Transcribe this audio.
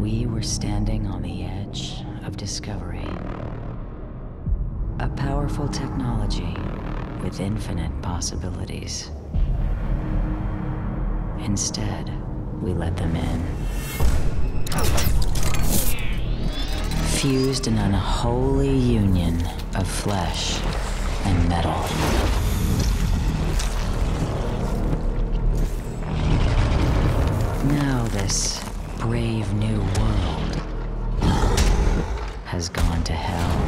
We were standing on the edge of discovery. A powerful technology with infinite possibilities. Instead, we let them in. Fused in an unholy union of flesh and metal. Now this brave new world has gone to hell.